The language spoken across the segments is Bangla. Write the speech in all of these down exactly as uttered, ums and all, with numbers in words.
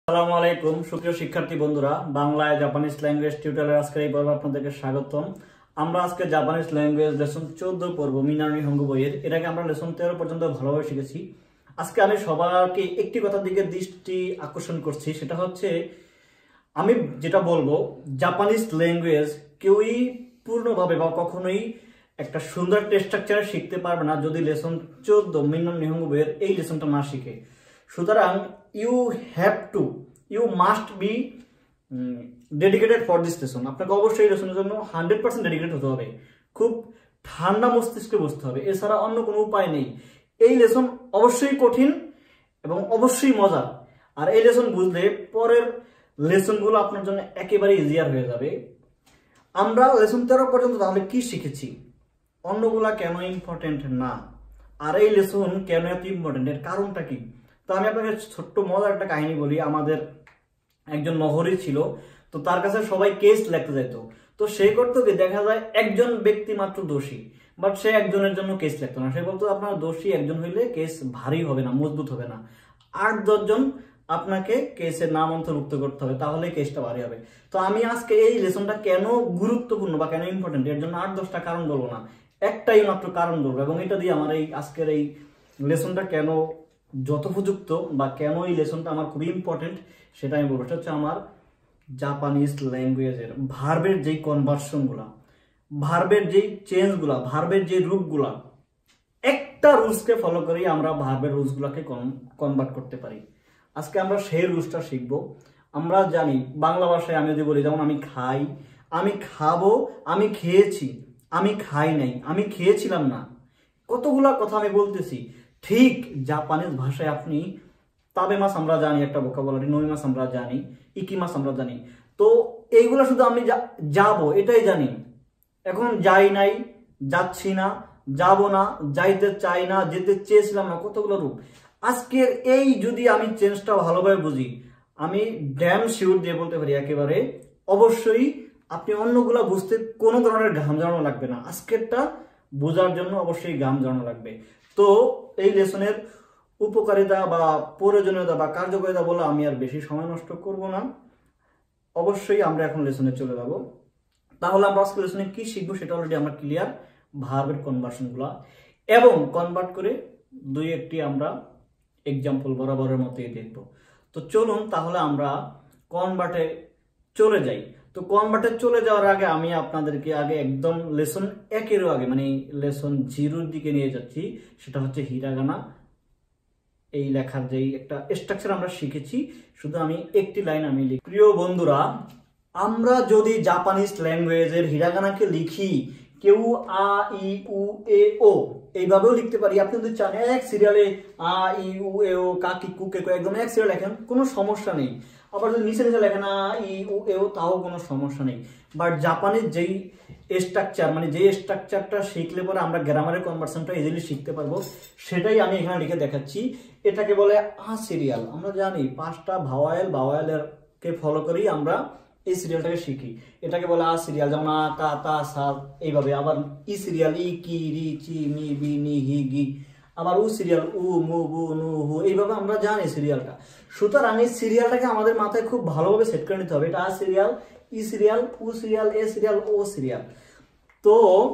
আসসালামু আলাইকুম সুপ্রিয় শিক্ষার্থী বন্ধুরা, বাংলায় জাপানিজ ল্যাঙ্গুয়েজ টিউটোরিয়ালের আজকের এই পর্বে আপনাদেরকে স্বাগতম। আমরা আজকে জাপানিজ ল্যাঙ্গুয়েজ লেসন চোদ্দ পড়ব মিনার নিহঙ্গো বইয়ের। এর আগে আমরা লেসন তেরো পর্যন্ত ভালোভাবে শিখেছি। আজকে আমি সবাইকে একটি কথার দিকে দৃষ্টি আকর্ষণ করছি, সেটা হচ্ছে আমি যেটা বলবো, জাপানিজ ল্যাঙ্গুয়েজ কেউই পূর্ণভাবে বা কখনোই একটা সুন্দর একটা স্ট্রাকচারে শিখতে পারবে না যদি লেসন চোদ্দ মিনার নিহঙ্গো বইয়ের এই লেসনটা না শিখে। সুতরাং you have to you must be dedicated for this lesson. আপনাকে অবশ্যই এই লেসনের জন্য হান্ড্রেড পার্সেন্ট ডেডিকেটেড হতে হবে, খুব ঠান্ডা মস্তিষ্কে বসতে হবে, এছাড়া অন্য কোনো উপায় নেই। এই লেসন অবশ্যই কঠিন এবং অবশ্যই মজার, আর এই লেসন বুঝলে পরের লেসনগুলো আপনার জন্য একেবারে ইজিয়ার হয়ে যাবে। আমরা লেসন তেরো পর্যন্ত তাহলে কি শিখেছি, অন্যগুলা কেন ইম্পর্টেন্ট না, আর এই লেসন কেন এত ইম্পর্টেন্ট, এর কারণটা কি। তো আমি আপনাকে ছোট্ট মজার একটা কাহিনী বলি। আমাদের একজন নহরী ছিল, তো তার কাছে সবাই কেস লিখতে যেত। তো সে করতো কি, দেখা যায় একজন ব্যক্তি মাত্র দোষী, বাট সে একজনের জন্য কেস লিখতো না। সে বলতো আপনার দোষী একজন হইলে কেস ভারী হবে না, মজবুত হবে না, আট দশজন আপনাকে কেসের নাম অন্তর্ভুক্ত করতে হবে, তাহলে কেসটা ভারী হবে। তো আমি আজকে এই লেসনটা কেন গুরুত্বপূর্ণ বা কেন ইম্পর্টেন্ট, এর জন্য আট দশটা কারণ বলবো না, একটাই মাত্র কারণ বলবো, এবং এটা দিয়ে আমার এই আজকের এই লেসনটা কেন যথোপযুক্ত বা কেন এই লেসনটা আমার খুবই ইম্পর্টেন্ট সেটা আমি বলবো। সেটা হচ্ছে আমার জাপানিজ ল্যাঙ্গুয়েজের ভার্বের যেই কনভার্সনগুলা, ভার্বের যেই চেঞ্জগুলা, ভার্বের যে রূপগুলা, একটা রুলসকে ফলো করেই আমরা ভার্বের রুলসগুলাকে কনভার্ট করতে পারি। আজকে আমরা সেই রুলসটা শিখবো। আমরা জানি বাংলা ভাষায় আমি যদি বলি, যেমন আমি খাই, আমি খাবো, আমি খেয়েছি, আমি খাই নাই, আমি খেয়েছিলাম না, কতগুলা কথা আমি বলতেছি। ঠিক জাপানিজ ভাষায় আপনি তাবে মাছ আমরা জানি একটা ভোকাবুলারি, নই মাছ আমরা জানি, ইকি মাছ আমরা জানি, তো এইগুলা শুধু আমি যাবো এটাই জানি। এখন যাই নাই, যাচ্ছি না, যাব না, যাইতে চাই না, যেতে চেয়েছিলাম না, কতগুলো রূপ। আজকের এই যদি আমি চেঞ্জটা ভালোভাবে বুঝি, আমি ড্যাম শিওর দিয়ে বলতে পারি একেবারে অবশ্যই আপনি অন্যগুলা বুঝতে কোনো ধরনের ঘাম জড়ানো লাগবে না, আজকেরটা বোঝার জন্য অবশ্যই ঘাম জড়ানো লাগবে। তো এই লেসনের উপকারিতা বা প্রয়োজনীয়তা বা কার্যকারিতা বলে আমি আর বেশি সময় নষ্ট করব না, অবশ্যই আমরা এখন লেসনে চলে যাব। তাহলে আমরা আজকে লেসনে কি শিখবো সেটা অলরেডি আমরা ক্লিয়ার, ভার্বের কনভার্সনগুলো এবং কনভার্ট করে দুই একটি আমরা এক্সাম্পল বরাবরের মতোই দেখব। তো চলুন তাহলে আমরা কনভার্টে চলে যাই। তো কনভার্টে চলে যাওয়ার আগে আমি আপনাদেরকে আগে একদম লেসন একেরও আগে মানে লেসন জিরোর দিকে নিয়ে যাচ্ছি। সেটা হচ্ছে হিরাগানা, এই লেখার যেই একটা স্ট্রাকচার আমরা শিখেছি, শুধু আমি একটি লাইন আমি লিখি। প্রিয় বন্ধুরা, আমরা যদি জাপানিজ ল্যাঙ্গুয়েজের হিরাগানাকে লিখি, কেউ আ ই উ এ ও এইভাবেও লিখতে পারি। আপনি যদি চান এক সিরিয়ালে আ ই উ এ ও কাকি কুকে একদম এক সিরিয়াল লেখেন, কোনো সমস্যা নেই। আবার যদি নিচে নিচে লেখেন আ ই উ এ ও, তাও কোনো সমস্যা নেই। বাট জাপানিজ যেই স্ট্রাকচার মানে যে স্ট্রাকচারটা শিখলে পরে আমরা গ্রামারের কনভার্সনটা ইজিলি শিখতে পারবো, সেটাই আমি এখানে লিখে দেখাচ্ছি। এটাকে বলে আ সিরিয়াল। আমরা জানি পাঁচটা ভাওয়াল, ভাওয়ালের কে ফলো করেই আমরা এই সিরিয়ালটাকে শিখি। এটাকে বলে আ সিরিয়াল, যেমন আ কা তা সা এইভাবে। আবার ই সিরিয়াল ই কি রি চি মি বি নি হি গি। আবার উ সিরিয়াল উ মু বু নু হু, এইভাবে আমরা জানি সিরিয়ালটা। সুতরাং এই সিরিয়ালটাকে আমাদের মাথায় খুব ভালোভাবে সেট করে নিতে হবে। এটা আ সিরিয়াল, ই সিরিয়াল, উ সিরিয়াল, এ সিরিয়াল, ও সিরিয়াল। তো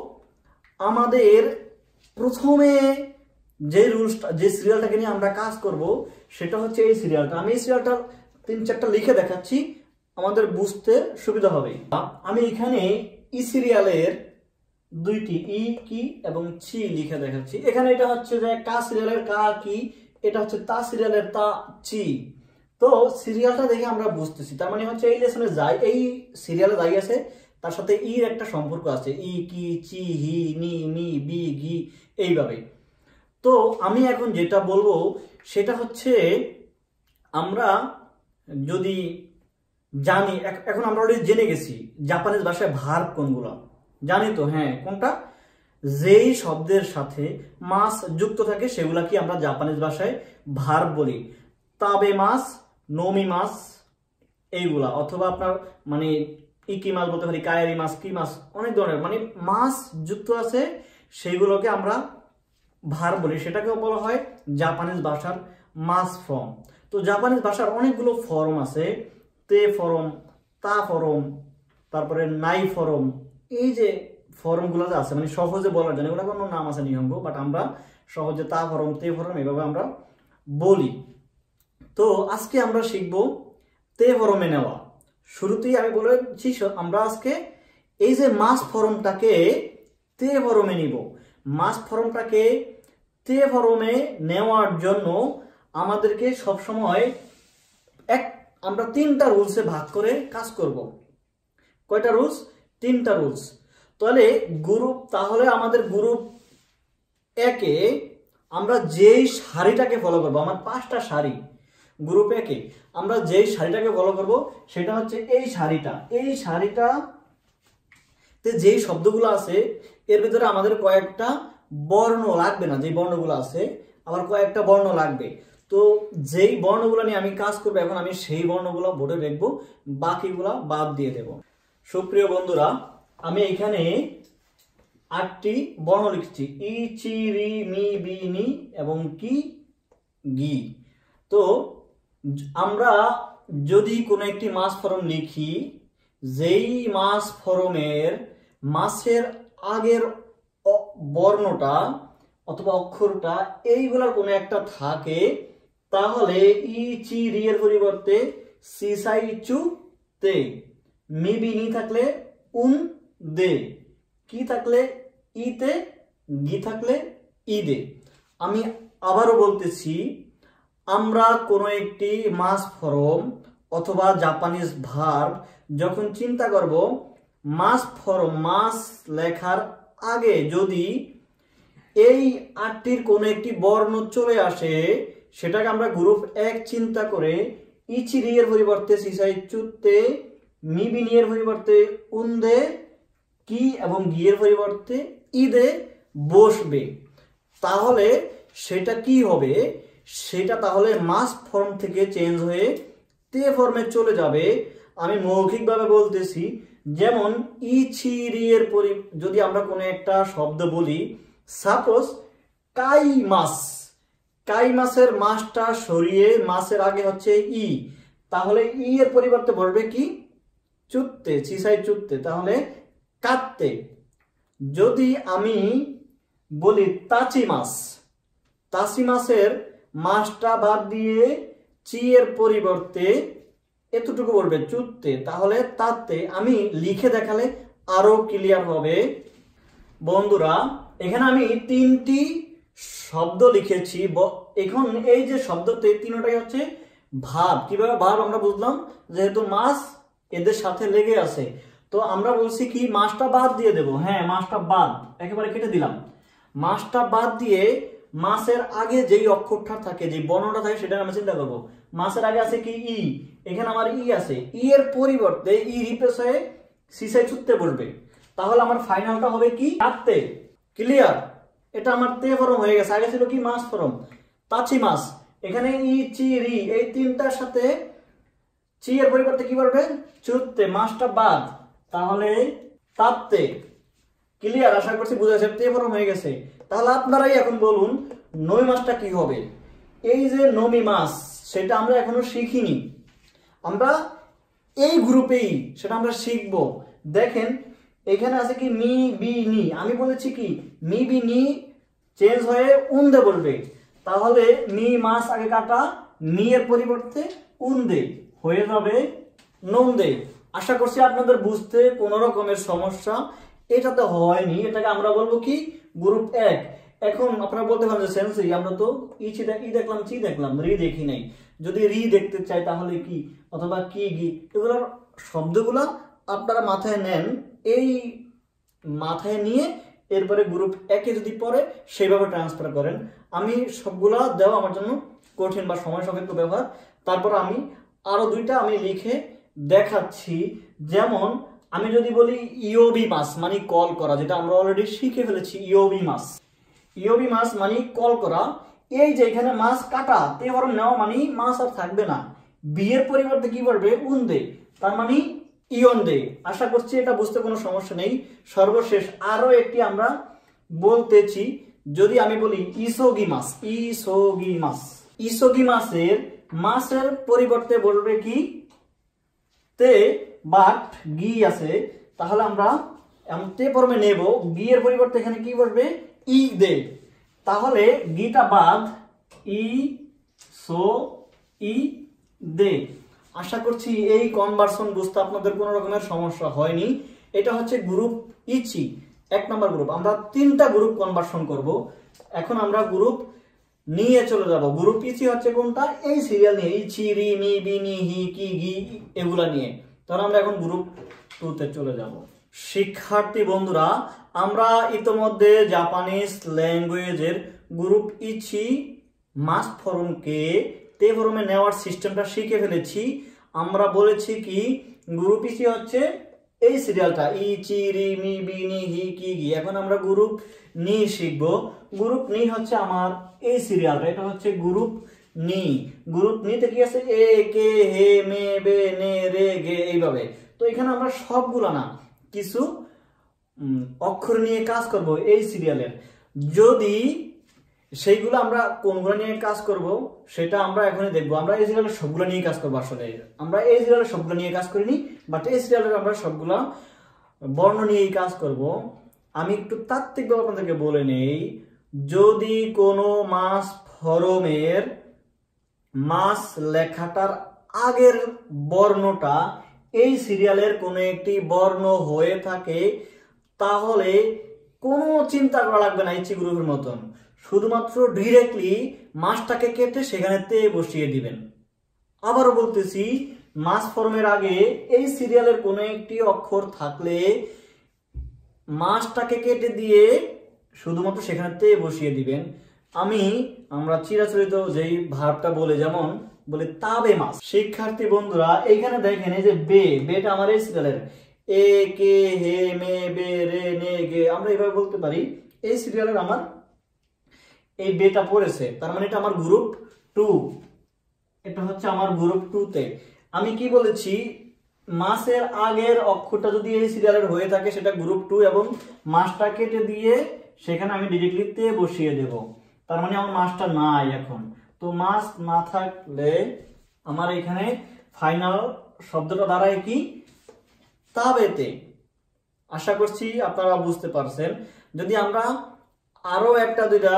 আমাদের প্রথমে যে রুলসটা, যে সিরিয়ালটাকে নিয়ে আমরা কাজ করব, সেটা হচ্ছে এই সিরিয়ালটা। আমি এই সিরিয়ালটা তিন চারটা লিখে দেখাচ্ছি, আমাদের বুঝতে সুবিধা হবে। আমি এখানে ই সিরিয়ালের দুইটি ই কি এবং চি লিখে দেখাচ্ছি। এখানে এটা হচ্ছে যে কা সিরিয়ালের কা কি, এটা হচ্ছে তা সিরিয়ালের তা চি। তো সিরিয়ালটা দেখে আমরা বুঝতেছি, তার মানে হচ্ছে এই লেসনে যাই, এই সিরিয়ালে যাই আছে তার সাথে ইর একটা সম্পর্ক আছে, ই কি চি হি নি মি বি গি এইভাবে। তো আমি এখন যেটা বলবো সেটা হচ্ছে, আমরা যদি জানি, এখন আমরা অলরেডি জেনে গেছি জাপানিজ ভাষায় ভার্ব কোনগুলো, জানি তো? হ্যাঁ, কোনটা? যেই শব্দের সাথে মাস যুক্ত থাকে সেগুলা কি আমরা জাপানিজ ভাষায় ভার্ব বলি। তাবে মাস, নোমি মাস এইগুলা, অথবা আপনার মানে ইকি মাস বলতে পারি, কায়েরি মাস, কি মাস, অনেক ধরনের মানে মাস যুক্ত আছে, সেইগুলোকে আমরা ভার্ব বলি। সেটাকেও বলা হয় জাপানিজ ভাষার মাস ফর্ম। তো জাপানিজ ভাষার অনেকগুলো ফর্ম আছে, তে ফর্ম, তা ফর্ম, তারপরে নাই ফর্ম, এই যে ফর্মগুলো যে আছে মানে সহজে বলার জন্য এগুলো কোনো নাম আছে নিহঙ্গ, বাট আমরা সহজে তা ফর্ম, তে ফর্ম এভাবে আমরা বলি। তো আজকে আমরা শিখব তে ফর্মে নেওয়া। শুরুতেই আমি বলেছি আমরা আজকে এই যে মাস ফর্মটাকে তে ফর্মে নিব। মাস ফর্মটাকে তে ফর্মে নেওয়ার জন্য আমাদেরকে সবসময় এক আমরা তিনটা রুলসে ভাগ করে কাজ করব। কয়টা রুলস? তিনটা রুলস। তাহলে গ্রুপ তাহলে আমাদের গ্রুপ একে আমরা যেই সারিটাকে ফলো করব, আমার পাঁচটা সারি গ্রুপ একে আমরা যেই সারিটাকে ফলো করব সেটা হচ্ছে এই সারিটা। এই সারিটা তে যেই শব্দগুলো আছে এর ভিতরে আমাদের কয়েকটা বর্ণ লাগবে না, যে বর্ণগুলো আছে আবার কয়েকটা বর্ণ লাগবে। তো যেই বর্ণগুলো নিয়ে আমি কাজ করবো এখন আমি সেই বর্ণগুলো বোর্ডে লিখবো, বাকিগুলা বাদ দিয়ে দেব। সুপ্রিয় বন্ধুরা, আমি এখানে আটটি বর্ণ লিখছি, ই, চি, রি, মি, বি, নি এবং কি, গি। তো আমরা যদি কোনো একটি মাস ফর্ম লিখি, যেই মাস ফর্মের মাসের আগের বর্ণটা অথবা অক্ষরটা এইগুলার কোনো একটা থাকে, তাহলে ই, চি, রি এর পরিবর্তে সি, সাই, চু, তে, মি, বি, নি থাকলে উন, দে, কি থাকলে ইতে, গি থাকলে ইদে। আমি আবারও বলতেছি, আমরা কোনো একটি মাস ফর্ম অথবা জাপানিজ ভার্ব যখন চিন্তা করব, মাস ফর্ম মাস লেখার আগে যদি এই আটটির কোনো একটি বর্ণ চলে আসে সেটাকে আমরা গ্রুপ এক চিন্তা করে ইচি রি এর পরিবর্তে সিসাই চুতে, মিবি নি এর পরিবর্তে উন্দে, কি এবং গি এর পরিবর্তে ইদে বসবে। তাহলে সেটা কি হবে? সেটা তাহলে মাস ফর্ম থেকে চেঞ্জ হয়ে তে ফর্মে চলে যাবে। আমি মৌখিকভাবে বলতেছি, যেমন ইচিরি এর পরি যদি আমরা কোনো একটা শব্দ বলি, সাপোজ কাই মাস, কাই মাসের মাসটা সরিয়ে মাসের আগে হচ্ছে ই, তাহলে ই এর পরিবর্তে বলবে কি, চুত্তে, চিসাই চুত্তে, তাহলে কাটতে। যদি আমি বলি তাচি মাস, তাচি মাসের মাসটা বাদ দিয়ে চি এর পরিবর্তে এতটুকু বলবে চুত্তে, তাহলে তাতে। আমি লিখে দেখালে আরো ক্লিয়ার হবে। বন্ধুরা, এখানে আমি তিনটি শব্দ লিখেছি। এখন এই যে শব্দতে তিনটাই হচ্ছে ভাব। কিভাবে ভাব আমরা বুঝলাম, যেহেতু মাস এদের সাথে লেগে আছে, তো আমরা বলছি কি মাসটা বাদ দিয়ে দেব। হ্যাঁ, মাসটা বাদ একেবারে কেটে দিলাম। মাসটা বাদ দিয়ে মাসের আগে যেই অক্ষরটা থাকে, যে বর্ণটা থাকে, সেটা আমরা চিন্তা করবো। মাসের আগে আছে কি ই, এখানে আমার ই আছে, ই এর পরিবর্তে ই রিপ্লেস হয়ে সিসাই চুত্তে বসবে। তাহলে আমার ফাইনালটা হবে কি, কাটতে। ক্লিয়ার? এটা আমার তে ফর্ম হয়ে গেছে। আগে ছিল কি মাস ফর্ম, তাচি মাস। এখানে ই, চি, রি এই তিনটার সাথে চি এর পরিবর্তে কি বলবে, চুত্তে, মাসটা বাদ, তাহলে তাতে। ক্লিয়ার? আশা করছি বুঝেছে, তে ফর্ম হয়ে গেছে। তাহলে আপনারাই এখন বলুন নমি মাসটা কি হবে। এই যে নমি মাস, সেটা আমরা এখনো শিখিনি, আমরা এই গ্রুপেই সেটা আমরা শিখব। দেখেন এখানে আছে কি মি, বি, নি। আমি বলেছি কি মি, বি, নি চেঞ্জ হয়ে উন্দে বলবে, তাহলে মি মাস আগে কাটা, মি এর পরিবর্তে উন্দে হয়ে যাবে নন্দে। আশা করছি আপনাদের বুঝতে কোনো রকমের সমস্যা এটাতে হয়নি। এটাকে আমরা বলবো কি গ্রুপ এক। এখন আপনারা বলতে পারেন যে সেন্সি, আমরা তো ইচি ই দেখলাম, চি দেখলাম, রি দেখি নাই। যদি রি দেখতে চাই তাহলে কি, অথবা কি, গি, এগুলোর শব্দগুলা আপনারা মাথায় নেন। এই মাথায় নিয়ে এরপরে গ্রুপ একে যদি পড়ে সেইভাবে ট্রান্সফার করেন। আমি সবগুলা দেওয়া আমার জন্য কঠিন বা সময় সাপেক্ষ ব্যবহার। তারপর আমি আরো দুইটা আমি লিখে দেখাচ্ছি। যেমন আমি যদি বলি ইওবি মাস মানে কল করা, যেটা আমরা অলরেডি শিখে ফেলেছি। ইওবি মাস, ইওবি মাস মানে কল করা। এই যে এখানে মাস কাটা, তে ফর্ম নেওয়া মানে মাস আর থাকবে না, বি এর পরিবর্তে কি পড়বে, উন্দে, তার মানে ইয়ন্দে। আশা করছি এটা বুঝতে কোনো সমস্যা নেই। সর্বশেষ আরো একটি আমরা বলতেছি, যদি আমি বলি ইসোগি মাস, ইসোগি মাস, ইসোগি মাসের মাসের পরিবর্তে বলবে কি তে, বাট গি আছে, তাহলে আমরা এমন তে ফর্মে নেব, গি এর পরিবর্তে এখানে কি বসবে ই দে, তাহলে গিটা বাদ ই সো ই দে। আশা করছি এই কনভার্সন বুঝতে আপনাদের কোনো রকমের সমস্যা হয়নি। এটা হচ্ছে গ্রুপ ইচি, এক নম্বর গ্রুপ। আমরা তিনটা গ্রুপ কনভার্সন করব। এখন আমরা গ্রুপ নিয়ে চলে যাব। গ্রুপ ইচি হচ্ছে কোনটা, এই সিরিয়াল নিয়ে, ইচি রি মি বি নি হি কি গি এগুলা নিয়ে। তাহলে আমরা এখন গ্রুপ টু তে চলে যাব। শিক্ষার্থী বন্ধুরা, আমরা ইতোমধ্যে জাপানিজ ল্যাঙ্গুয়েজের গ্রুপ ইচি মাস ফর্মকে তে ফর্মে নেওয়ার সিস্টেমটা শিখে ফেলেছি। আমরা বলেছি কি গ্রুপ ইচি হচ্ছে এই সিরিয়ালটা, ই চি রি মি বি নি হি কি গি। এখন আমরা গ্রুপ নি শিখব। গ্রুপ নি হচ্ছে আমার এই সিরিয়ালটা, এটা হচ্ছে গ্রুপ নি। গ্রুপ নিতে কি আছে এ কে হে মে বে নে রে গে এইভাবে। তো এখানে আমরা সবগুলা না, কিছু অক্ষর নিয়ে কাজ করব এই সিরিয়ালের। যদি সেইগুলো আমরা কোনগুলো নিয়ে কাজ করব সেটা আমরা এখনই দেখবো। আমরা এই সিরিয়ালের সবগুলো নিয়ে কাজ করবো। আসলে আমরা এই সিরিয়ালের সবগুলো নিয়ে কাজ করিনি, বাট এই সিরিয়ালের আমরা সবগুলা বর্ণ নিয়েই কাজ করব। আমি একটু তাত্ত্বিকভাবে আপনাদেরকে বলে নেই, যদি কোনো মাস ফরমের মাস লেখাটার আগের বর্ণটা এই সিরিয়ালের কোনো একটি বর্ণ হয়ে থাকে, তাহলে কোনো চিন্তা করা লাগবে না ইচি গ্রুপের মতন, শুধুমাত্র ডিরেক্টলি মাসটাকে কেটে সেখানে তে বসিয়ে দিবেন। আবারও বলতেছি, মাস ফর্মের আগে এই সিরিয়ালের কোনো একটি অক্ষর থাকলে মাসটাকে কেটে দিয়ে শুধুমাত্র সেখানে তে বসিয়ে দিবেন। আমি আমরা চিরাচরিত যেই ভার্বটা বলে, যেমন বলে তাবে মাস। শিক্ষার্থী বন্ধুরা, এইখানে দেখেন এই যে বে, বেটা আমার এই সিরিয়ালের এ কে হে মে বে রে নে গে, আমরা এইভাবে বলতে পারি এই সিরিয়ালের আমার এই বেটা পড়েছে, তার মানে এটা আমার গ্রুপ টু। এটা হচ্ছে আমার গ্রুপ টু তে। আমি কি বলেছি, মাসের আগের অক্ষরটা যদি এই সিরিয়ালের হয়ে থাকে সেটা গ্রুপ টু, এবং মাসটা কেটে দিয়ে সেখানে আমি ডিরেক্টলি তে বসিয়ে দেব। তার মানে আমার মাসটা নাই এখন। তো মাস না থাকলে আমার এখানে ফাইনাল শব্দটা দাঁড়ায় কি তাবেতে। আশা করছি আপনারা বুঝতে পারছেন। যদি আমরা আরো একটা দুইটা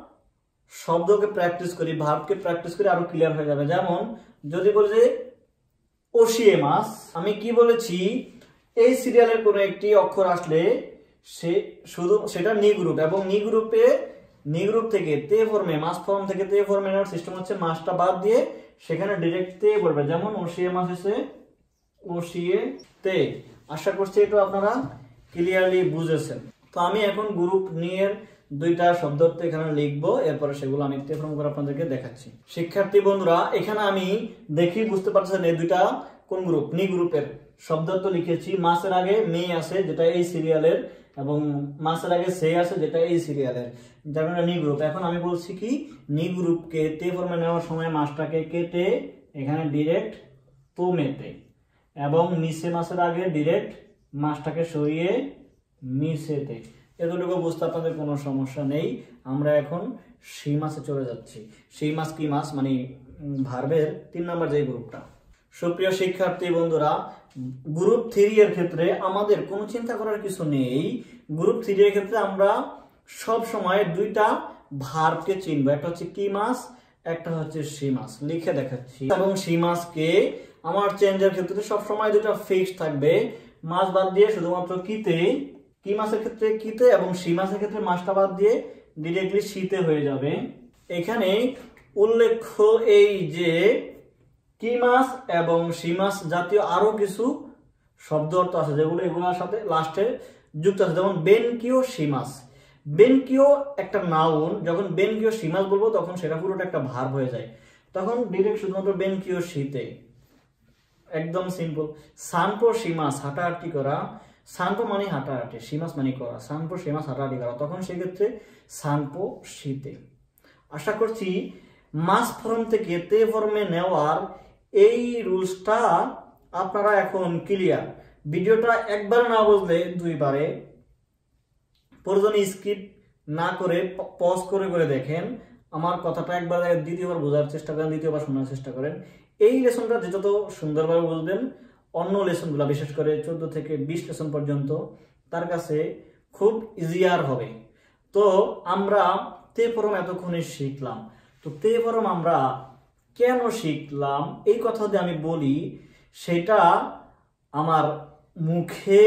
শব্দকে প্র্যাকটিস করি, ভার্বকে প্র্যাকটিস করি, আরো ক্লিয়ার হয়ে যাবে। যেমন যদি বলি যে ওশিয়ে মাস, আমি কি বলেছি, এই সিরিয়ালের কোনো একটি অক্ষর আসলে সে শুধু সেটা নি গ্রুপ, এবং নি গ্রুপে নি গ্রুপ থেকে তে ফর্মে, মাস ফর্ম থেকে তে ফর্মে নেওয়ার সিস্টেম হচ্ছে মাসটা বাদ দিয়ে সেখানে ডিরেক্ট তে পড়বে। যেমন ওশিয়ে মাস এসে ওশিয়ে তে। আশা করছি এটা আপনারা ক্লিয়ারলি বুঝেছেন। তো আমি এখন গ্রুপ নিয়ে দুইটা শব্দ এখানে লিখবো, এরপরে সেগুলো আমি তে ফর্ম করে আপনাদেরকে দেখাচ্ছি। শিক্ষার্থী বন্ধুরা, এখানে আমি দেখি বুঝতে পারছেন এই দুইটা কোন গ্রুপ, নি গ্রুপের শব্দ তো লিখেছি। মাসের আগে মে আছে যেটা এই সিরিয়ালের, এবং মাসের আগে সে আছে যেটা এই সিরিয়ালের, যার কারণে নি গ্রুপ। এখন আমি বলছি কি নি গ্রুপকে তে ফর্মে নেওয়ার সময় মাসটাকে কেটে এখানে ডিরেক্ট তো মেতে, এবং মিসে মাসের আগে ডিরেক্ট মাসটাকে সরিয়ে মিসেতে। এতটুকু বুঝতে আপনাদের কোনো সমস্যা নেই। আমরা এখন সেই মাসে চলে যাচ্ছি। সেই মাস কি মাস, মানে ভার্বের তিন নম্বর যে গ্রুপটা। সুপ্রিয় শিক্ষার্থী বন্ধুরা, গ্রুপ থ্রি এর ক্ষেত্রে আমাদের কোনো চিন্তা করার কিছু নেই। গ্রুপ থ্রি এর ক্ষেত্রে আমরা সব সময় দুইটা ভার্বকে চিনবো, একটা হচ্ছে কি মাস, একটা হচ্ছে সি মাস। লিখে দেখাচ্ছি। এবং সি মাসকে আমার চেঞ্জের ক্ষেত্রে সব সময় দুটো ফিক্স থাকবে, মাস বাদ দিয়ে শুধুমাত্র কিতে, কি মাসের ক্ষেত্রে কিতে, এবং সি মাসের ক্ষেত্রে মাসটা বাদ দিয়ে ডিরেক্টলি শীতে হয়ে যাবে। এখানে উল্লেখ্য এই যে কি মাস এবং সি মাস জাতীয় আরো কিছু শব্দ অর্থ আছে যেগুলো এগুলোর সাথে লাস্টে যুক্ত আছে। যেমন বেনকিও সি মাস। বেনকিও একটা নাউন, যখন বেনকিও সি মাস বলবো তখন সেটা পুরোটা একটা ভার্ব হয়ে যায়, তখন ডিরেক্ট শুধুমাত্র বেনকিও শীতে, একদম সিম্পল। সানপো সি মাস, হাঁটাহাঁটি করা। সানপো মানে হাঁটাহাঁটি, সি মাস মানে করা। সানপো সি মাস হাঁটাহাঁটি করা, তখন সেক্ষেত্রে সানপো শীতে। আশা করছি মাস ফর্ম থেকে তে ফর্মে নেওয়ার এই রুলসটা আপনারা এখন ক্লিয়ার। ভিডিওটা একবার না বুঝলে দুইবারে প্রয়োজনে স্কিপ না করে পজ করে করে দেখেন। আমার কথাটা একবার দ্বিতীয়বার বোঝার চেষ্টা করেন, দ্বিতীয়বার শোনার চেষ্টা করেন। এই লেসনটা যে যত সুন্দরভাবে বুঝবেন, অন্য লেসনগুলো বিশেষ করে চোদ্দ থেকে বিশ লেসন পর্যন্ত তার কাছে খুব ইজিয়ার হবে। তো আমরা তে ফরম এতক্ষণে শিখলাম, তো তে ফরম আমরা কেন শিখলাম এই কথা যদি আমি বলি, সেটা আমার মুখে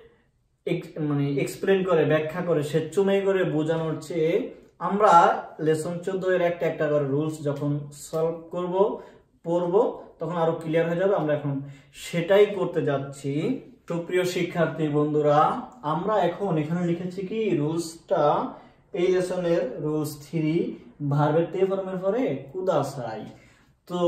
মানে এক্সপ্লেন করে ব্যাখ্যা করে সে চুমে করে বোঝানোর চেয়ে আমরা লেসন চোদ্দ এর একটা একটা করে রুলস যখন সলভ করব পড়ব তখন আরো ক্লিয়ার হয়ে যাবে। আমরা এখন সেটাই করতে যাচ্ছি। সুপ্রিয় শিক্ষার্থী বন্ধুরা, আমরা এখন এখানে লিখেছি কি রুলসটা, এই লেসনের রুলস থ্রি, ভার্বের তে ফর্মের পরে কুদাসাই। তো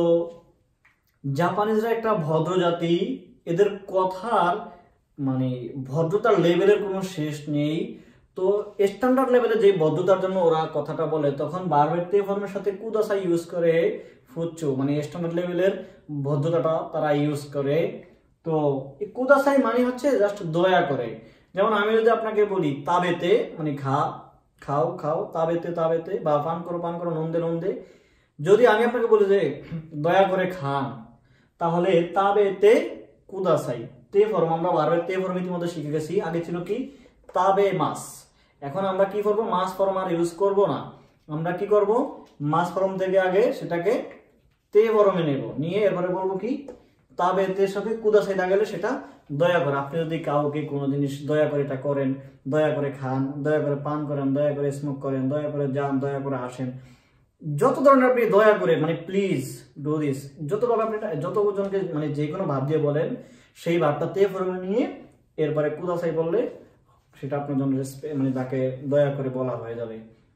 জাপানিজরা একটা ভদ্র জাতি, এদের কথার মানে ভদ্রতার লেভেলের কোনো শেষ নেই। তো স্ট্যান্ডার্ড লেভেলে যে ভদ্রতার জন্য ওরা কথাটা বলে, তখন ভার্বের তে ফর্মের সাথে কুদাসাই ইউজ করে ফুচ্চু, মানে স্ট্যান্ডার্ড লেভেলের ভদ্রতাটা তারা ইউজ করে। তো এই কুদাসাই মানে হচ্ছে জাস্ট দয়া করে। যেমন আমি যদি আপনাকে বলি তাবেতে মানে খা খাও খাও, তাবেতে তাবেতে, বা পান করো পান করো, নন্দে নন্দে, যদি আমি আপনাকে বলি যে দয়া করে খান, তাহলে তাবেতে কুদাসাই। তে ফর্ম আমরা ভার্বের তে ফর্ম ইতিমধ্যে শিখে গেছি। আগে ছিল কি তাবে মাস, এখন আমরা কি করব মাস ফর্ম আর ইউজ করব না। আমরা কি করব মাস ফর্ম থেকে আগে সেটাকে তে ফর্মে নেব, নিয়ে এরপরে বলবো কি তাবেতের সাথে কুদাসাই লাগালে সেটা দয়া করে। আপনি যদি কাউকে কোনো জিনিস দয়া করে এটা করেন, দয়া করে খান, দয়া করে পান করেন, দয়া করে স্মোক করেন, দয়া করে যান, দয়া করে আসেন, যত ধরনের আপনি দয়া করে মানে প্লিজ ডু দিস, যতভাবে আপনি যতজনকে মানে যে কোনো ভাব দিয়ে বলেন, সেই ভাবটা তে ফর্মে নিয়ে এরপরে কুদাসাই বললে সেটা আপনার জন্য মানে তাকে দয়া করে বলা হয়ে যাবে।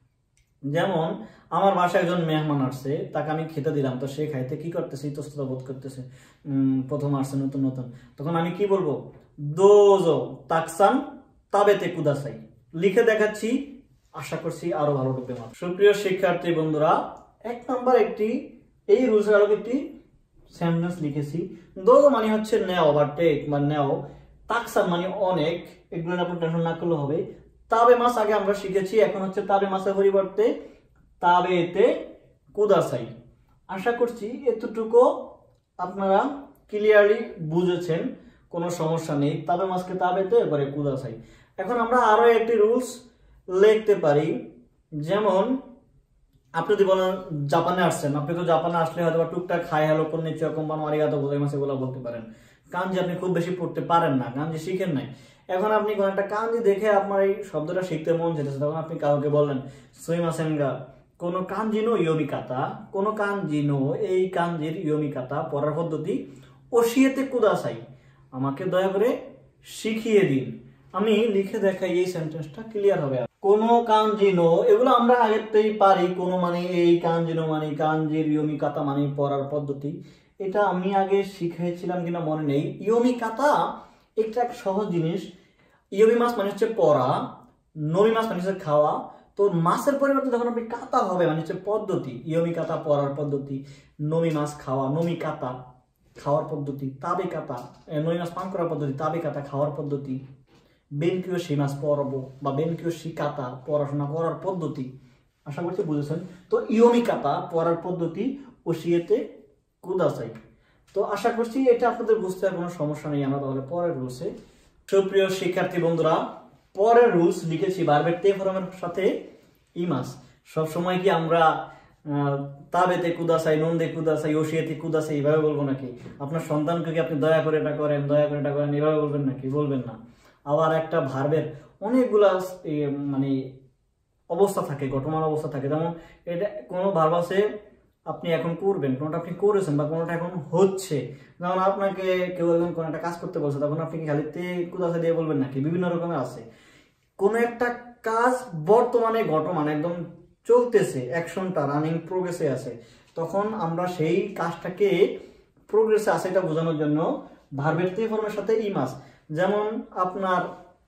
যেমন আমার বাসায় একজন মেহমান আসছে, তাকে আমি খেতে দিলাম, তো সে খাইতে কি করতেছে ইতস্ততা বোধ করতেছে, উম প্রথম আসছে নতুন নতুন, তখন আমি কি বলবো দোজো তাকসান তাবেতে কুদাসাই লিখে দেখাচ্ছি, আশা করছি আরো ভালো ঢুকবে। সুপ্রিয় শিক্ষার্থী বন্ধুরা, এক নাম্বার একটি এই রুলসের আলোকে একটি সেন্টেন্স লিখেছি। দোজো মানে হচ্ছে নেও বা টেক বা নেও, তাকসান মানে অনেক, এগুলো আপনার টেনশন না করলে হবে। তাবে মাস আগে আমরা শিখেছি, এখন হচ্ছে তাবে মাসের পরিবর্তে তাবেতে কুদাসাই। আশা করছি এতটুকু আপনারা ক্লিয়ারলি বুঝেছেন, কোনো সমস্যা নেই। তাবে মাসকে তাবেতে এবারে কুদাসাই। এখন আমরা আরো একটি রুলস লিখতে পারি। যেমন আপনি যদি বলেন জাপানে আসছেন, আপনি তো জাপানে আসলে হয়তো টুকটাক খাই হ্যালো কোন নিচে কোম্পানি আরিগাতো গোজাইমাসু এগুলো বলতে পারেন। কাঞ্জি আপনি খুব বেশি পড়তে পারেন না, কাঞ্জি শিখেন নাই। এখন আপনি কোন একটা কাঞ্জি দেখে আপনার এই শব্দটা শিখতে মন যেতেছে, তখন আপনি কাউকে বললেন সুইমাসেনগা কোনো কাঞ্জিনো ইয়োমিকাতা, কোনো কাঞ্জিনো এই কাঞ্জির ইয়োমিকাতা পড়ার পদ্ধতি ওশিয়েতে কুদাসাই, আমাকে দয়া করে শিখিয়ে দিন। আমি লিখে দেখাই, এই সেন্টেন্সটা ক্লিয়ার হবে। কোনো কাঞ্জিনো এগুলো আমরা আগেতেই পারি, কোনো মানে এই কাঞ্জিনো মানে কাঞ্জির ইয়োমিকাতা মানে পড়ার পদ্ধতি, এটা আমি আগে শিখাইছিলাম কিনা মনে নেই। ইয়োমিকাতা একটা এক সহজ জিনিস। ইয়োমি মাস মানে হচ্ছে পড়া, নমি মাস মানে হচ্ছে খাওয়া। তো মাসের পরিবর্তে যখন আপনি কাতা হবে মানে হচ্ছে পদ্ধতি, ইয়োমি কাতা পড়ার পদ্ধতি, নমি মাস খাওয়া, নমি কাতা খাওয়ার পদ্ধতি, তাবে কাতা নমি মাস পান করার পদ্ধতি, তাবে কাতা খাওয়ার পদ্ধতি, বেনকিও সি মাস পড়াবো বা বেনকিও সি কাতা পড়াশোনা করার পদ্ধতি। আশা করছি বুঝেছেন। তো ইয়োমি কাতা পড়ার পদ্ধতি ওশিয়েতে কুদাসাই। তো আশা করছি এটা আপনাদের বুঝতে আর কোনো সমস্যা নেই। আমরা তাহলে পরের রুলসে। সুপ্রিয় শিক্ষার্থী বন্ধুরা, পরের রুলস লিখেছি ভার্বের তে ফর্মের সাথে ইমাস। সব সময় কি আমরা তাবেতে কুদাসাই, নন্দে কুদাসাই, ওশিয়েতে কুদাসাই এইভাবে বলবো নাকি? আপনার সন্তানকে কি আপনি দয়া করে এটা করেন, দয়া করে এটা করেন এভাবে বলবেন নাকি? বলবেন না। আবার একটা ভার্বের অনেকগুলা মানে অবস্থা থাকে, গঠমান অবস্থা থাকে। যেমন এটা কোনো ভার্ব আছে আপনি এখন করবেন, কোনটা আপনি করেছেন বা কোনটা এখন হচ্ছে। যেমন আপনাকে কেউ একজন কোনো একটা কাজ করতে বলছে, তখন আপনি কি খালি তে কুদাসাই দিয়ে বলবেন নাকি? বিভিন্ন রকমের আছে। কোনো একটা কাজ বর্তমানে ঘটমান একদম চলতেছে, অ্যাকশনটা রানিং প্রোগ্রেসে আছে, তখন আমরা সেই কাজটাকে প্রোগ্রেসে আছে এটা বোঝানোর জন্য ভার্বের তে ফর্মের সাথে ইমাস। যেমন আপনার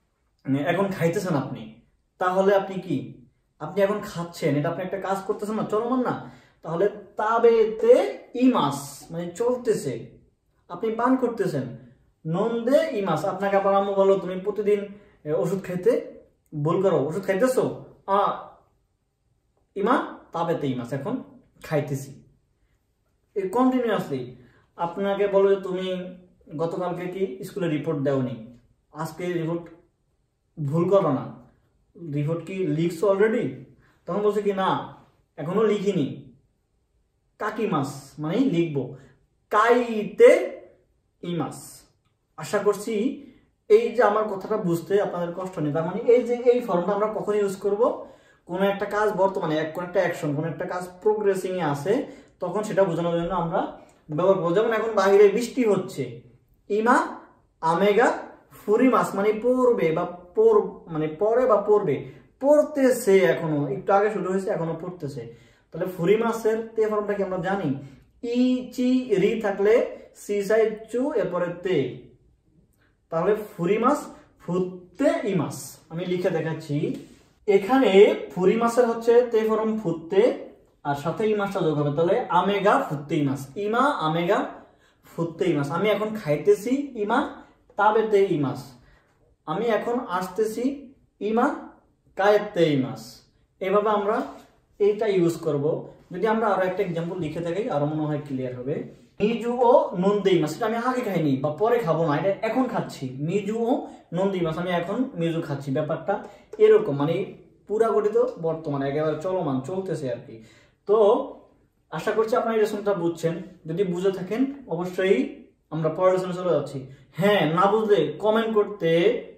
এখন খাইতেছেন আপনি, তাহলে আপনি কি আপনি এখন খাচ্ছেন, এটা আপনি একটা কাজ করতেছেন না, চলমান না, তাহলে তাবেতে ইমাস মানে চলতেছে, আপনি পান করতেছেন। নন্দে ইমাস, আপনাকে আপনার আম্মু বলো তুমি প্রতিদিন ওষুধ খাইতে ভুল করো, ওষুধ খাইতেছো আ ইমা তাবেতে ইমাস, এখন খাইতেছি। কন্টিনিউয়াসলি আপনাকে বলো যে তুমি গতকালকে কি স্কুলে রিপোর্ট দেওনি, আজকে রিপোর্ট ভুল করো না, রিপোর্ট কি লিখছো অলরেডি? তখন বলছে কি না এখনো লিখিনি। কাকি মাস মানে লিখবো, কাইতে ইমাস। আশা করছি এই যে আমার কথাটা বুঝতে আপনাদের কষ্ট নেই। তার মানে এই যে এই ফর্মটা আমরা কখন ইউজ করব, কোনো একটা কাজ বর্তমানে কোনো একটা অ্যাকশন, কোনো একটা কাজ প্রোগ্রেসিং এ আছে, তখন সেটা বোঝানোর জন্য আমরা ব্যবহার করবো। যেমন এখন বাইরে বৃষ্টি হচ্ছে, ইমা আমেগা ফুরিমাস মানে পড়বে বা পর মানে পরে বা পড়বে, পড়তেছে, এখনো একটু আগে শুরু হয়েছে এখনো পড়তেছে। তাহলে ফুরিমাসের তে ফর্মটা কি আমরা জানি, ই চি রি থাকলে সি সাই চু এরপরে তে, তাহলে ফুরিমাস ফুটতে ইমাস। আমি লিখে দেখাচ্ছি, এখানে ফুরিমাসের হচ্ছে তে ফর্ম ফুটতে আর সাথে ইমাসটা যোগ হবে, তাহলে আমেগা ফুটতে ইমাস, ইমা আমেগা ফুটতে ইমাস। আমি এখন খাইতেছি, ইমা তাবেতে ইমাস। আমি এখন আসতেছি, ইমা কায়েতে ইমাস। এভাবে আমরা এইটা ইউজ করব। যদি আমরা আরো একটা এক্সাম্পল লিখে থাকি আরো মনে হয় ক্লিয়ার হবে। মিজু ও নন্দে ইমাস, এটা আমি আগে খাইনি বা পরে খাবো না, এটা এখন খাচ্ছি। মিজু ও নন্দে ইমাস, আমি এখন মিজু খাচ্ছি। ব্যাপারটা এরকম, মানে পুরা গঠিত বর্তমানে একেবারে চলমান চলতেছে আর কি। তো আশা করছি আপনারা এই লেসনটা বুঝছেন। যদি বুঝে থাকেন অবশ্যই আমরা পরের লেসনে চলে যাচ্ছি। হ্যাঁ, না বুঝলে কমেন্ট করতে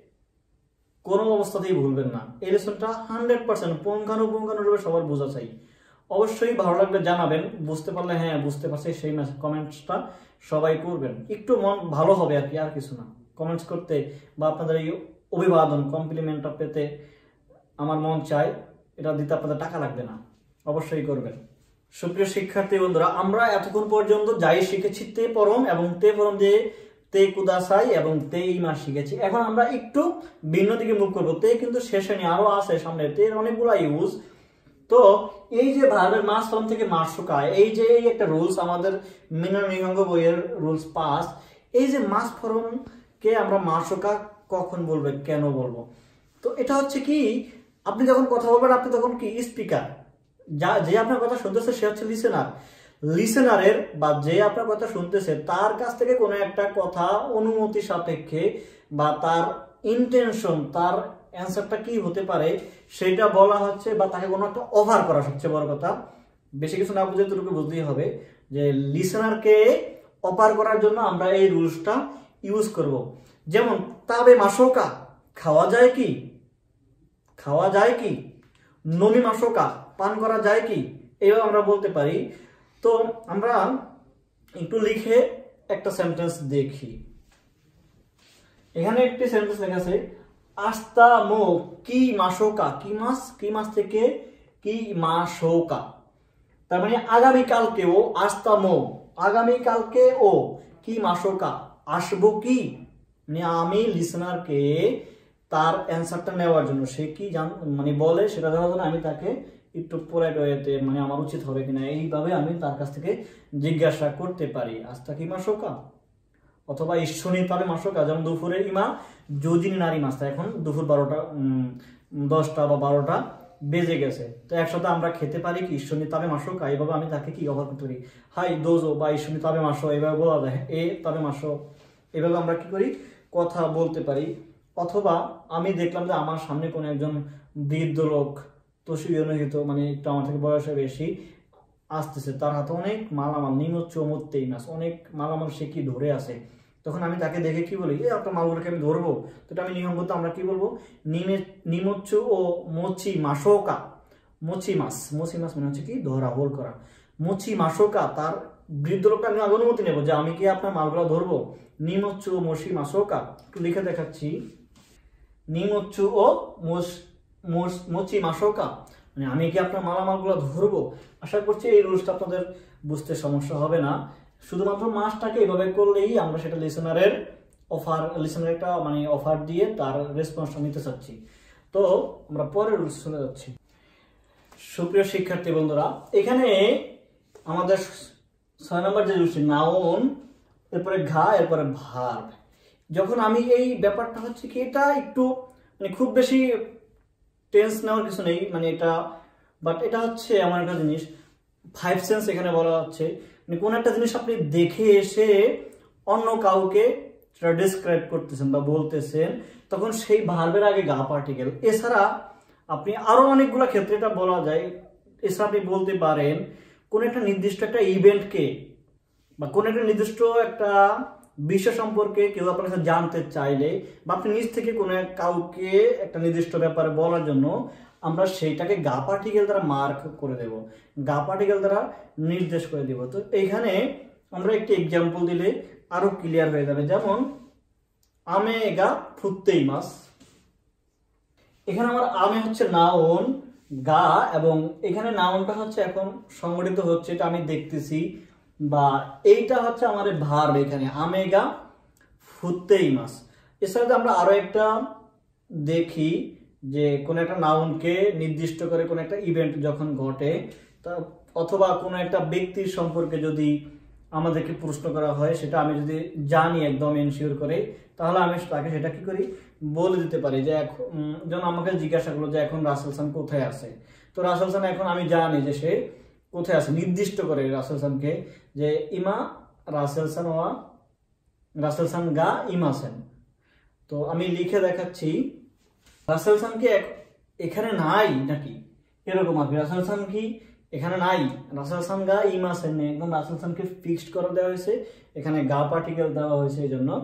কোনো অবস্থাতেই ভুলবেন না। এই লেসনটা হান্ড্রেড পার্সেন্ট পুঙ্খানুপুঙ্খানুরূপে সবার বোঝা চাই। অবশ্যই ভালো লাগলে জানাবেন, বুঝতে পারলে হ্যাঁ বুঝতে পারছি সেই কমেন্টসটা সবাই করবেন, একটু মন ভালো হবে আর কি, আর কিছু না। কমেন্টস করতে বা আপনাদের এই অভিবাদন কমপ্লিমেন্টটা পেতে আমার মন চায়, এটা দিতে আপনাদের টাকা লাগবে না, অবশ্যই করবেন। সুপ্রিয় শিক্ষার্থী বন্ধুরা, আমরা এতক্ষণ পর্যন্ত যাই শিখেছি তে পরম এবং তে পরম দিয়ে তে কুদাসাই এবং তে ইমাস শিখেছি। এখন আমরা একটু ভিন্ন দিকে মুখ করবো। তে কিন্তু শেষে নিয়ে আরো আছে সামনে, তের অনেকগুলো ইউজ। তো এই যে ভার্বের মাস ফর্ম থেকে মাসুকা, এই যে এই একটা রুলস আমাদের মিনার নিহঙ্গ বইয়ের রুলস পাস। এই যে মাস ফর্ম কে আমরা মাসুকা কখন বলবো, কেন বলবো, তো এটা হচ্ছে কি, আপনি যখন কথা বলবেন আপনি তখন কি স্পিকার, যা যে আপনার কথা শুনতেছে সে হচ্ছে লিসেনার। লিসেনারের বা যে আপনার কথা শুনতেছে তার কাছ থেকে কোনো একটা কথা অনুমতি সাপেক্ষে বা তার ইন্টেনশন, তার অ্যান্সারটা কি হতে পারে সেটা বলা হচ্ছে, বা তাকে কোনো একটা অফার করা, সবচেয়ে বড় কথা। বেশি কিছু না বুঝে তোকে বুঝতেই হবে যে লিসেনারকে অফার করার জন্য আমরা এই রুলসটা ইউজ করব। যেমন তাবে মাসোকা, খাওয়া যায় কি, খাওয়া যায় কি, নমি মাসোকা, পান করা যায় কি, এইভাবে আমরা বলতে পারি। তো আমরা একটু লিখে একটা সেন্টেন্স দেখি। এখানে একটি সেন্টেন্স লেখা আছে, আস্তা মো কি মাসোকা, কি মাস, কি মাস থেকে কি মাসোকা, তার মানে আগামীকালকে ও, আস্তা মো আগামীকালকে ও, কি মাসোকা আসবো কি, মানে আমি লিসেনারকে তার অ্যান্সারটা নেওয়ার জন্য, সে কি জান মানে বলে সেটা দেওয়ার জন্য আমি তাকে একটু পোলাইট ওয়েতে, মানে আমার উচিত হবে কিনা এইভাবে আমি তার কাছ থেকে জিজ্ঞাসা করতে পারি, আস্তা কি মাসোকা, অথবা ঈশ্বরী তাবে মাসোকা। যেমন দুপুরে ইমা যোজিনী নারী মাস্তা, এখন দুপুর বারোটা দশটা বা বারোটা বেজে গেছে, তো একসাথে আমরা খেতে পারি কি, ঈশ্বরী তাবে মাসোকা। এইভাবে আমি তাকে কি ব্যবহার করতে পারি, হাই দোজো বা ঈশ্বরী তাবে মাসো, এইভাবে বলা যায়, এ তাবে মাসো, এইভাবে আমরা কি করি কথা বলতে পারি। অথবা আমি দেখলাম যে আমার সামনে কোনো একজন বৃদ্ধ লোক, তসিয়নহিত মানে একটু আমার থেকে বয়সে বেশি আসতেছে, তার হাতে অনেক মালামাল, নিমোচ্চ মরতেই মাস, অনেক মালামাল সে কি ধরে আছে। তখন আমি তাকে দেখে কি বলি, এই আপনার মালগুলোকে আমি ধরবো, তো এটা আমি নিয়মবদ্ধ আমরা কি বলবো, নিমে নিমোচ্চ ও মোচি মাসোকা, মোচি মাস, মোচি মাস মানে হচ্ছে কি ধরা, হোল করা, মোচি মাসোকা। তার বৃদ্ধ লোকটা আমি অনুমতি নেবো যে আমি কি আপনার মালগুলো ধরবো, নিমোচ্চ ও মোচি মাসোকা। একটু লিখে দেখাচ্ছি, নিমোচ্চ ও মোচি মাসোকা, মানে আমি কি আপনার মালামালগুলো ধরবো। আশা করছি এই রুলসটা আপনাদের বুঝতে সমস্যা হবে না। শুধুমাত্র মাসটাকে এইভাবে করলেই আমরা সেটা লিসেনারের অফার, লিসেনার একটা মানে অফার দিয়ে তার রেসপন্সটা নিতে চাচ্ছি। তো আমরা পরের রুলস চলে যাচ্ছি। সুপ্রিয় শিক্ষার্থী বন্ধুরা, এখানে আমাদের ছয় নম্বর যে রুলসটি, নাউন, এরপরে ঘা, এরপরে ভার্ব। যখন আমি এই ব্যাপারটা হচ্ছে কি, এটা একটু মানে খুব বেশি টেন্স নেওয়ার কিছু নেই, মানে এটা বাট এটা হচ্ছে এমন একটা জিনিস, ফাইভ সেন্স এখানে বলা হচ্ছে, মানে কোন একটা জিনিস আপনি দেখে এসে অন্য কাউকে ডিসক্রাইব করতেছেন বা বলতেছেন, তখন সেই ভার্বের আগে গা পার্টিকেল। এছাড়া আপনি আরো অনেকগুলো ক্ষেত্রে এটা বলা যায়। এছাড়া আপনি বলতে পারেন কোন একটা নির্দিষ্ট একটা ইভেন্টকে বা কোন একটা নির্দিষ্ট একটা বিষয় সম্পর্কে কেউ আপনার কাছে জানতে চাইলে বা আপনি নিজ থেকে কোনো কাউকে একটা নির্দিষ্ট ব্যাপারে বলার জন্য আমরা সেইটাকে গা পার্টিকেল দ্বারা মার্ক করে দেব, গা পার্টিকেল দ্বারা নির্দেশ করে দেব। তো এইখানে আমরা একটি এক্সাম্পল দিলে আরো ক্লিয়ার হয়ে যাবে। যেমন আমেগা ফুত্তেই মাস, এখানে আমার আমে হচ্ছে নাউন, গা, এবং এখানে নাউনটা হচ্ছে এখন সংগঠিত হচ্ছে, এটা আমি দেখতেছি, বা এইটা হচ্ছে আমাদের ভার্ব এখানে আমেগা ফুত্তেই মাস। এছাড়া আমরা আরো একটা দেখি যে কোন একটা নাউনকে নির্দিষ্ট করে কোন একটা ইভেন্ট যখন ঘটে, তা অথবা কোনো একটা ব্যক্তির সম্পর্কে যদি আমাদেরকে প্রশ্ন করা হয়, সেটা আমি যদি জানি একদম এনশিওর করে, তাহলে আমি তাকে সেটা কি করি বলে দিতে পারি। যে এখন যেমন আমাকে জিজ্ঞাসা করলো যে এখন রাসেল খান কোথায় আছে, তো রাসেল খান এখন আমি জানি যে সে কোথায় আছে, নির্দিষ্ট করে রাসেল খানকে যে ইমা রাসেল খান ওয়া রাসেল খান গা ইমা সেন। তো আমি লিখে দেখাচ্ছি রাসেল খান কি এখানে নাই নাকি, এরকম আর কি। রাসেল খান কি এখানে নাই, রাসেল খান গা ইমা সেন নেই, একদম রাসেল খানকে ফিক্সড করে দেওয়া হয়েছে, এখানে গা পার্টিকেল দেওয়া হয়েছে এই জন্য।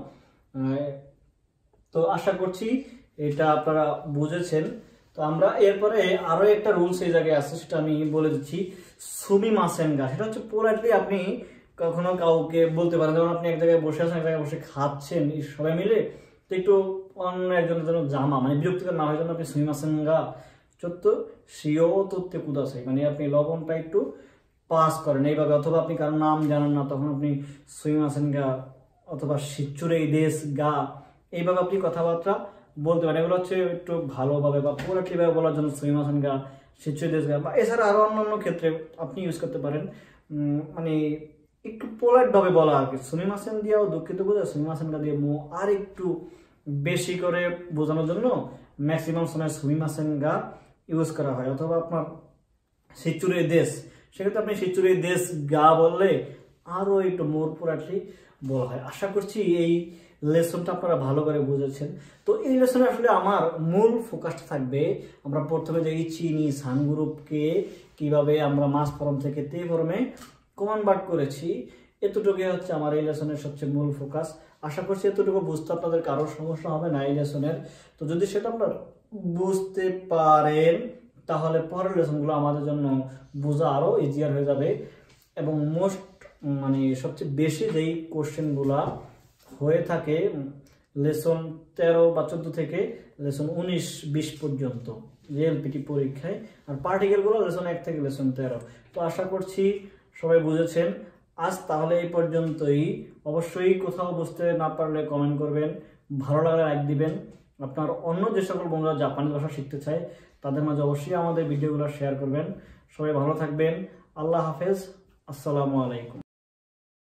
তো আশা করছি এটা আপনারা বুঝেছেন। তো আমরা এরপরে আরো একটা রুলস এই জায়গায় আছে, সেটা আমি বলে দিচ্ছি। সুমি মাসেনগা, সেটা হচ্ছে পোলাইটলি আপনি কখনো কাউকে বলতে পারেন, যেমন আপনি এক জায়গায় বসে আছেন, এক জায়গায় বসে খাচ্ছেন সবাই মিলে, তো একটু অন্য একজনের জন্য জামা মানে বিরক্তিকর না হয় জন্য আপনি সুমি মাসেনগা চত্ব সিও তত্ত্বে কুদাছে, মানে আপনি লবণটা একটু পাস করেন এইভাবে। অথবা আপনি কারোর নাম জানেন না, তখন আপনি সুমি মাসেনগা অথবা শিচুরে দেশ গা, এইভাবে আপনি কথাবার্তা বলতে পারেন। এগুলো হচ্ছে একটু ভালোভাবে বা পোলাইটলিভাবে বলার জন্য সুমি মাসেনগা শিচুরে দেশ গা, বা এছাড়া আরো অন্যান্য ক্ষেত্রে আপনি ইউজ করতে পারেন, মানে একটু পোলাইট ভাবে বলা আর কি। সুমি মাসেন দিয়েও দুঃখিত বোঝা, সুমি মাসেনগা দিয়ে মো আর একটু বেশি করে বোঝানোর জন্য ম্যাক্সিমাম সময় সুমি মাসেনগা ইউজ করা হয়। অথবা আপনার শিচুরে দেশ, সেক্ষেত্রে আপনি শিচুরে দেশ গা বললে আরো একটু মোর পোলাইটলি বলা হয়। আশা করছি এই লেসনটা আপনারা ভালো করে বুঝেছেন। তো এই লেসনে আসলে আমার মূল ফোকাসটা থাকবে আমরা প্রথমে যে চিনি সান গ্রুপকে কিভাবে আমরা মাস ফর্ম থেকে তে ফর্মে কনভার্ট করেছি, এতটুকুই হচ্ছে আমার এই লেসনের সবচেয়ে মূল ফোকাস। আশা করছি এতটুকু বুঝতে আপনাদের কারো সমস্যা হবে না এই লেসনের। তো যদি সেটা আপনারা বুঝতে পারেন তাহলে পরের লেসনগুলো আমাদের জন্য বোঝা আরো ইজিয়ার হয়ে যাবে। এবং মোস্ট মানে সবচেয়ে বেশি যেই কোশ্চেনগুলা হয়ে থাকে লেসন তেরো বা চোদ্দ থেকে লেসন উনিশ বিশ পর্যন্ত এলপিটি পরীক্ষায়, আর পার্টিকেলগুলো লেসন এক থেকে লেসন তেরো। তো আশা করছি সবাই বুঝেছেন। আজ তাহলে এই পর্যন্তই। অবশ্যই কোথাও বুঝতে না পারলে কমেন্ট করবেন, ভালো লাগলে লাইক দিবেন। আপনার অন্য যে সকল বন্ধুরা জাপানি ভাষা শিখতে চায় তাদের মাঝে অবশ্যই আমাদের ভিডিওগুলো শেয়ার করবেন। সবাই ভালো থাকবেন। আল্লাহ হাফেজ, আসসালামু আলাইকুম।